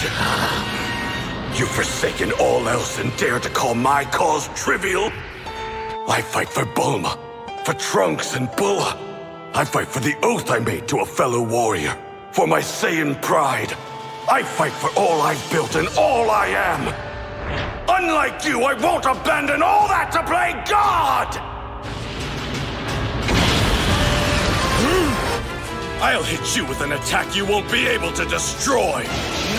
You've forsaken all else and dare to call my cause trivial? I fight for Bulma, for Trunks and Bulla. I fight for the oath I made to a fellow warrior, for my Saiyan pride. I fight for all I've built and all I am. Unlike you, I won't abandon all that to play God! I'll hit you with an attack you won't be able to destroy!